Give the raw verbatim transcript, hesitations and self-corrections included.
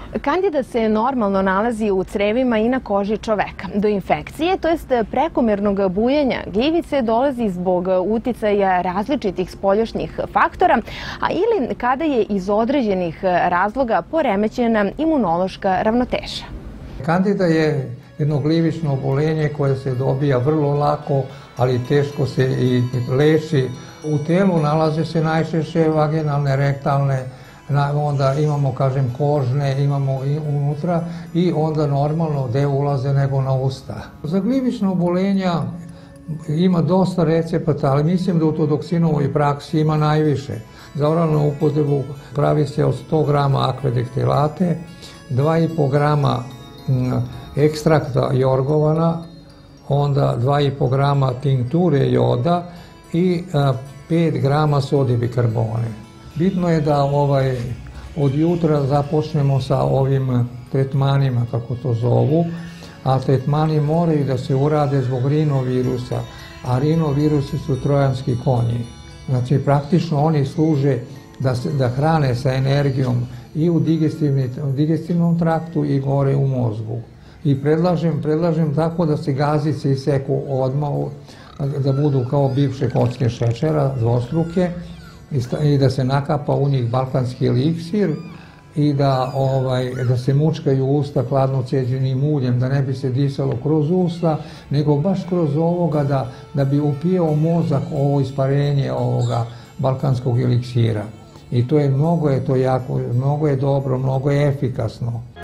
Kandida se normalno nalazi u crevima i na koži čoveka. Do infekcije, to jest prekomernog bujenja gljivice, dolazi zbog uticaja različitih spoljašnjih faktora, a ili kada je iz određenih razloga poremećena imunološka ravnoteža. Kandida je jedno gljivično oboljenje koje se dobija vrlo lako, ali teško se i leči. U telu nalaze se najčešće vaginalne, rektalne, onda imamo, kažem, kožne, imamo i unutra i onda normalno gde ulaze nego na usta. Za gljivična obolenja ima dosta recepata, ali mislim da u todoksinovoj praksi ima najviše. Za oralnu upotrebu pravi se od sto grama akvedektilate, dva i po grama ekstrakta jorgovana, onda dva i po grama tinkture joda i pet grama sodije bikarbone. Bitno je da ovaj, od jutra započnemo sa ovim tretmanima, kako to zovu, a tretmani moraju da se urade zbog rinovirusa, a rinovirusi su trojanski konji. Znači, praktično oni služe da, se, da hrane sa energijom i u digestivnom traktu i gore u mozgu. I predlažem, predlažem tako da se gazice iseku odmah, da budu kao bivše kocke šećera, dvostruke, i da se nakapa u njih balkanski eliksir i da, ovaj, da se mučkaju usta hladno ceđenim uljem, da ne bi se disalo kroz usta, nego baš kroz ovoga da, da bi upijao mozak ovo isparenje ovoga balkanskog eliksira. I to je mnogo je to jako, mnogo je dobro, mnogo je efikasno.